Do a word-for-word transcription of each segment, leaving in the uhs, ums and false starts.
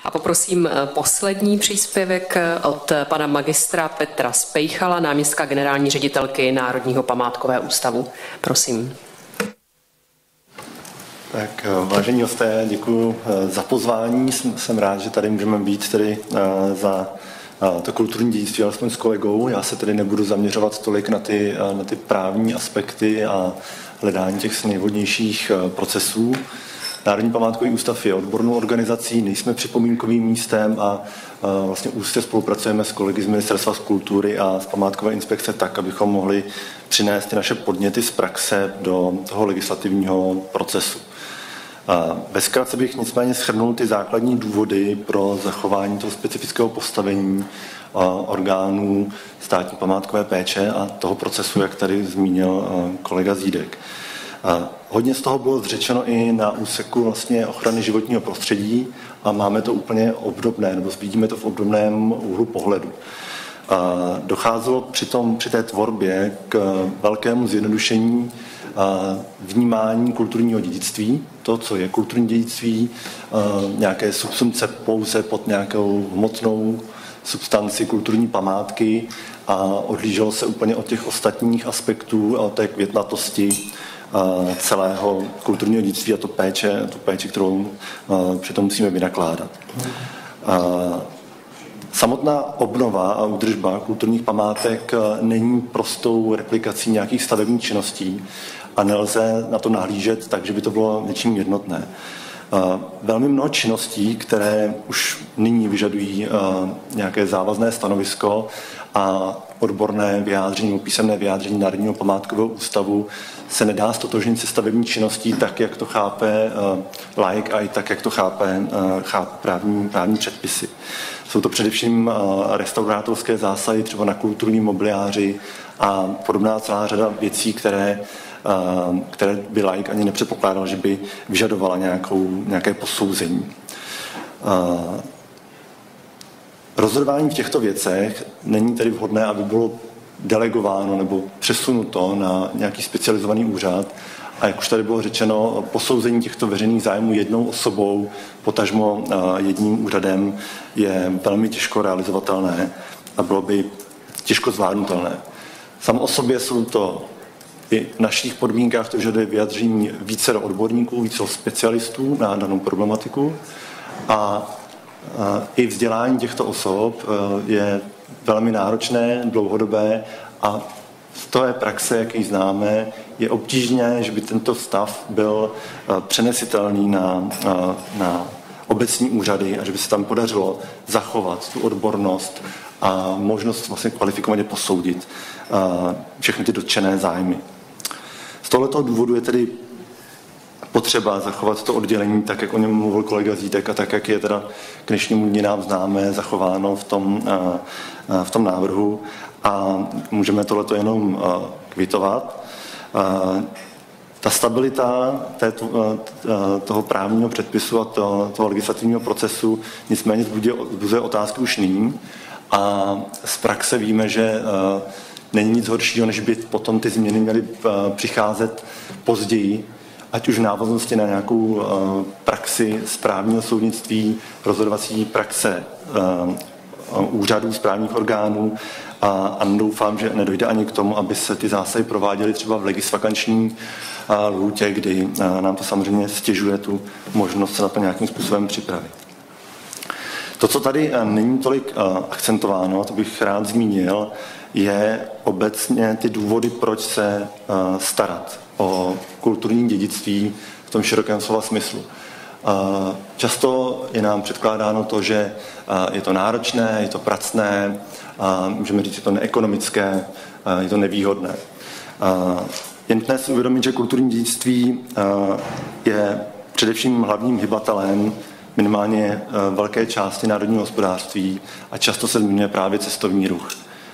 A poprosím poslední příspěvek od pana magistra Petra Spejchala, náměstka generální ředitelky Národního památkového ústavu. Prosím. Tak, vážení hosté, děkuji za pozvání. Jsem rád, že tady můžeme být tedy za to kulturní dědictví, alespoň s kolegou. Já se tedy nebudu zaměřovat tolik na ty, na ty právní aspekty a hledání těch nejvhodnějších procesů. Národní památkový ústav je odbornou organizací, nejsme připomínkovým místem a vlastně úzce spolupracujeme s kolegy z Ministerstva kultury a z památkové inspekce tak, abychom mohli přinést ty naše podněty z praxe do toho legislativního procesu. Ve zkratce bych nicméně shrnul ty základní důvody pro zachování toho specifického postavení orgánů státní památkové péče a toho procesu, jak tady zmínil kolega Zídek. Hodně z toho bylo zřečeno i na úseku vlastně ochrany životního prostředí a máme to úplně obdobné, nebo vidíme to v obdobném úhlu pohledu. Docházelo při, tom, při té tvorbě k velkému zjednodušení vnímání kulturního dědictví, to, co je kulturní dědictví, nějaké subsumpce pouze pod nějakou hmotnou substanci kulturní památky a odlíželo se úplně od těch ostatních aspektů a od té květnatosti celého kulturního dědictví a to péče, tu péči, kterou přitom musíme vynakládat. Samotná obnova a údržba kulturních památek není prostou replikací nějakých stavebních činností a nelze na to nahlížet tak, že by to bylo něčím jednotné. Velmi mnoho činností, které už nyní vyžadují nějaké závazné stanovisko a odborné vyjádření, písemné vyjádření Národního památkového ústavu, se nedá ztotožnit se stavební činností tak, jak to chápe laik a i tak, jak to chápe, chápe právní, právní předpisy. Jsou to především restaurátorské zásahy třeba na kulturní mobiliáři a podobná celá řada věcí, které, které by laik ani nepředpokládal, že by vyžadovala nějakou, nějaké posouzení. Rozhodování v těchto věcech není tedy vhodné, aby bylo delegováno nebo přesunuto na nějaký specializovaný úřad. A jak už tady bylo řečeno, posouzení těchto veřejných zájmů jednou osobou, potažmo jedním úřadem, je velmi těžko realizovatelné a bylo by těžko zvládnutelné. Samo o sobě jsou to i v našich podmínkách, to vyžaduje vyjádření více odborníků, více specialistů na danou problematiku a i vzdělání těchto osob je velmi náročné, dlouhodobé a z té praxe, jak ji známe, je obtížné, že by tento stav byl přenesitelný na, na obecní úřady a že by se tam podařilo zachovat tu odbornost a možnost vlastně kvalifikovaně posoudit všechny ty dotčené zájmy. Z tohoto důvodu je tedy potřeba zachovat to oddělení, tak jak o něm mluvil kolega Zítek a tak, jak je teda k dnešnímu dni nám známé, zachováno v tom, v tom návrhu a můžeme tohleto jenom kvitovat. Ta stabilita této, toho právního předpisu a toho, toho legislativního procesu nicméně vzbuzuje otázky už nyní a z praxe víme, že není nic horšího, než by potom ty změny měly přicházet později, ať už v návaznosti na nějakou praxi správního soudnictví, rozhodovací praxe úřadů, správních orgánů a, a doufám, že nedojde ani k tomu, aby se ty zásahy prováděly třeba v legisvakanční lhůtě, kdy nám to samozřejmě stěžuje tu možnost se na to nějakým způsobem připravit. To, co tady není tolik akcentováno, to bych rád zmínil, je obecně ty důvody, proč se starat o kulturní dědictví v tom širokém slova smyslu. Často je nám předkládáno to, že je to náročné, je to pracné, můžeme říct, že je to neekonomické, je to nevýhodné. Je nutné si uvědomit, že kulturní dědictví je především hlavním hybatelem minimálně velké části národního hospodářství a často se zmiňuje právě cestovní ruch.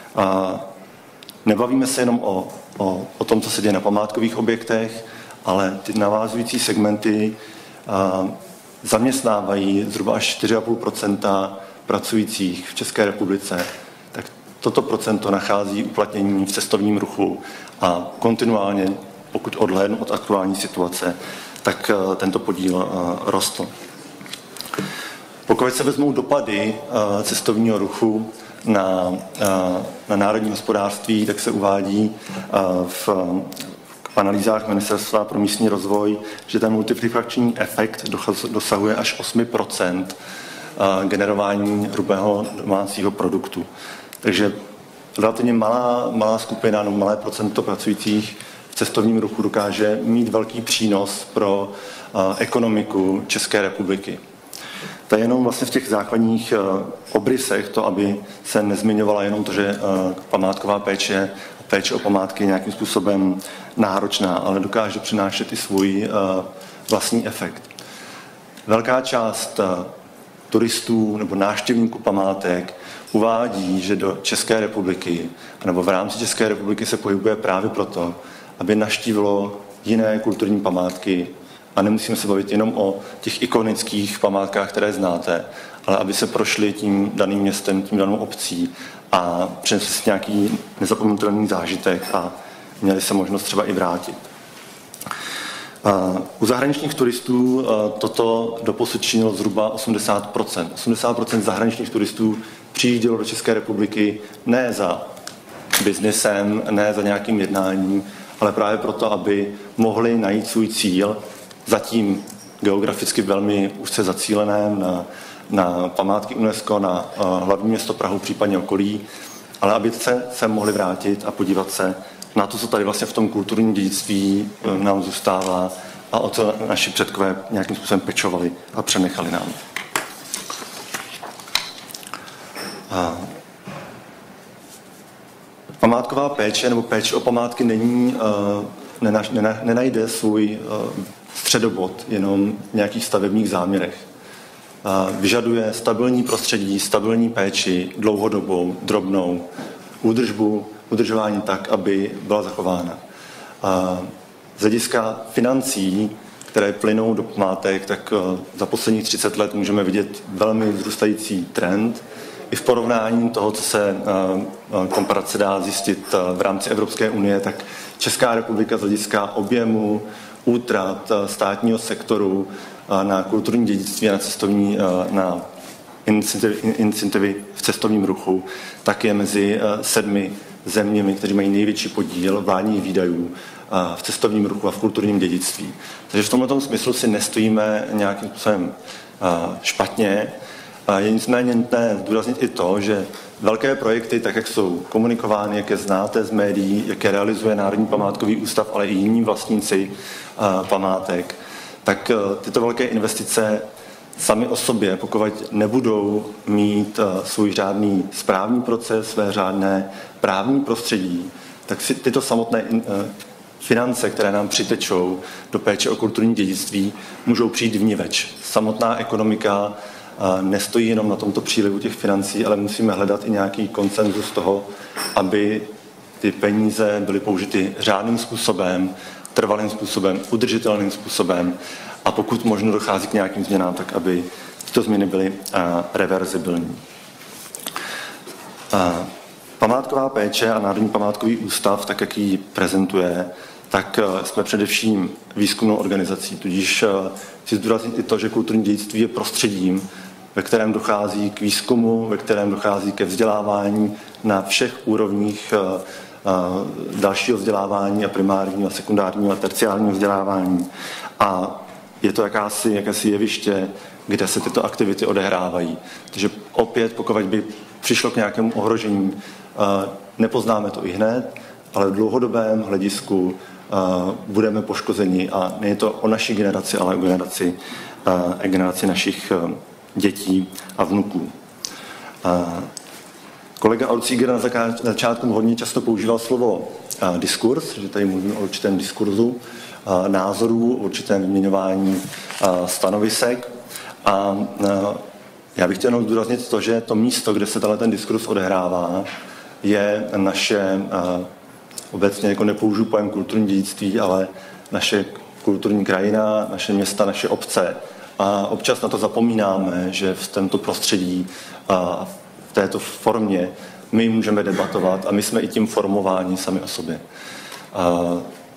Nebavíme se jenom o, o, o tom, co se děje na památkových objektech, ale ty navázující segmenty a, zaměstnávají zhruba až čtyři a půl procenta pracujících v České republice. Tak toto procento nachází uplatnění v cestovním ruchu a kontinuálně, pokud odhlédnu od aktuální situace, tak a, tento podíl a, rostl. Pokud se vezmou dopady cestovního ruchu na, na národní hospodářství, tak se uvádí v analýzách Ministerstva pro místní rozvoj, že ten multiplikační efekt dosahuje až osm procent generování hrubého domácího produktu. Takže relativně malá, malá skupina, no malé procento pracujících v cestovním ruchu dokáže mít velký přínos pro ekonomiku České republiky. To je jenom vlastně v těch základních obrysech to, aby se nezmiňovala jenom to, že památková péče, péče o památky je nějakým způsobem náročná, ale dokáže přinášet i svůj vlastní efekt. Velká část turistů nebo návštěvníků památek uvádí, že do České republiky nebo v rámci České republiky se pohybuje právě proto, aby navštívilo jiné kulturní památky. A nemusíme se bavit jenom o těch ikonických památkách, které znáte, ale aby se prošli tím daným městem, tím danou obcí a přinesli si nějaký nezapomenutelný zážitek a měli se možnost třeba i vrátit. U zahraničních turistů toto doposud činilo zhruba osmdesát procent. osmdesát procent zahraničních turistů přijíždělo do České republiky ne za biznesem, ne za nějakým jednáním, ale právě proto, aby mohli najít svůj cíl, zatím geograficky velmi úzce zacíleném na, na památky UNESCO, na hlavní město Prahu, případně okolí, ale aby se, se mohli vrátit a podívat se na to, co tady vlastně v tom kulturním dědictví nám zůstává a o co naši předkové nějakým způsobem pečovali a přenechali nám. A památková péče nebo péče o památky není, nena, nena, nenajde svůj středobod jenom v nějakých stavebních záměrech. Vyžaduje stabilní prostředí, stabilní péči, dlouhodobou, drobnou, údržbu, udržování tak, aby byla zachována. Z hlediska financí, které plynou do památek, tak za posledních třicet let můžeme vidět velmi vzrůstající trend. I v porovnání toho, co se komparace dá zjistit v rámci Evropské unie, tak Česká republika z hlediska objemu útrat státního sektoru na kulturní dědictví a na cestovní, na iniciativy v cestovním ruchu, tak je mezi sedmi zeměmi, kteří mají největší podíl vládních výdajů v cestovním ruchu a v kulturním dědictví. Takže v tomto smyslu si nestojíme nějakým způsobem špatně. Je nicméně nutné zdůraznit i to, že velké projekty, tak jak jsou komunikovány, jak je znáte z médií, jak je realizuje Národní památkový ústav, ale i jiní vlastníci památek, tak tyto velké investice sami o sobě, pokud nebudou mít svůj řádný správní proces, své řádné právní prostředí, tak si tyto samotné finance, které nám přitečou do péče o kulturní dědictví, můžou přijít vniveč. Samotná ekonomika nestojí jenom na tomto přílivu těch financí, ale musíme hledat i nějaký konsenzus toho, aby ty peníze byly použity řádným způsobem, trvalým způsobem, udržitelným způsobem a pokud možno dochází k nějakým změnám, tak aby tyto změny byly reverzibilní. Památková péče a Národní památkový ústav, tak jak ji prezentuje, tak jsme především výzkumnou organizací, tudíž chci zdůraznit i to, že kulturní dědictví je prostředím, ve kterém dochází k výzkumu, ve kterém dochází ke vzdělávání na všech úrovních dalšího vzdělávání a primárního, a sekundárního a terciárního vzdělávání. A je to jakási, jakési jeviště, kde se tyto aktivity odehrávají. Takže opět, pokud by přišlo k nějakému ohrožení, nepoznáme to i hned, ale v dlouhodobém hledisku budeme poškozeni a není to o naší generaci, ale o generaci, o generaci našich dětí a vnuků. Kolega Alcíger na začátku hodně často používal slovo diskurs, že tady mluvíme o určitém diskurzu názorů, o určitém vyměňování stanovisek. A já bych chtěl jenom zdůraznit to, že to místo, kde se ten diskurs odehrává, je naše, obecně jako nepoužiju pojem kulturní dědictví, ale naše kulturní krajina, naše města, naše obce. A občas na to zapomínáme, že v tomto prostředí a v této formě my můžeme debatovat a my jsme i tím formováni sami o sobě. A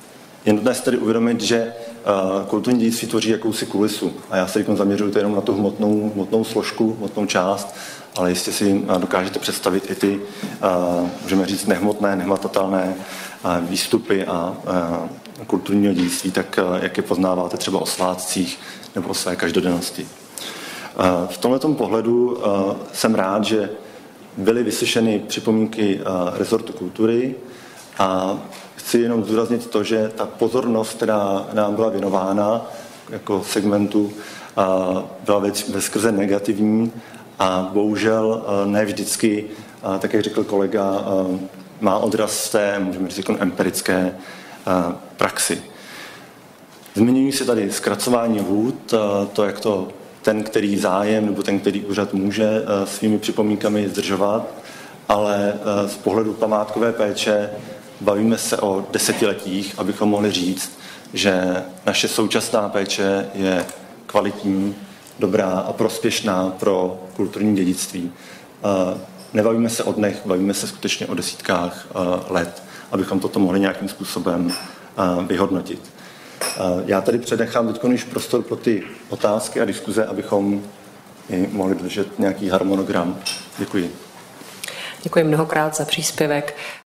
Je nutné si tedy uvědomit, že kulturní dědictví tvoří jakousi kulisu. A já se teď zaměřuji jenom na tu hmotnou, hmotnou složku, hmotnou část, ale jistě si dokážete představit i ty, můžeme říct, nehmotné, nehmatatelné výstupy a kulturního dědictví, tak jak je poznáváte třeba o svátcích nebo o své každodennosti. V tomto pohledu jsem rád, že byly vyslyšeny připomínky rezortu kultury a chci jenom zdůraznit to, že ta pozornost, která nám byla věnována jako segmentu, byla veskrze negativní a bohužel ne vždycky, tak jak řekl kolega, má odraz z té, můžeme říct, empirické praxi. Zmiňují se tady zkracování lhůt, to, jak to ten, který zájem nebo ten, který úřad může svými připomínkami zdržovat, ale z pohledu památkové péče bavíme se o desetiletích, abychom mohli říct, že naše současná péče je kvalitní, dobrá a prospěšná pro kulturní dědictví. Nebavíme se o dnech, bavíme se skutečně o desítkách let, abychom toto mohli nějakým způsobem vyhodnotit. Já tady přednechám teď už prostor pro ty otázky a diskuze, abychom mohli držet nějaký harmonogram. Děkuji. Děkuji mnohokrát za příspěvek.